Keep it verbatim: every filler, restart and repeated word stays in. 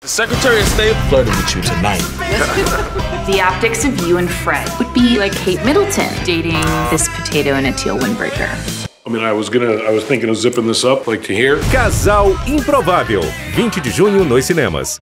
The Secretary of State flirted with you tonight. The optics of you and Fred would be like Kate Middleton dating this potato in a teal windbreaker. I mean, I was gonna, I was thinking of zipping this up, like to here. Casal Improvável, vinte de junho nos cinemas.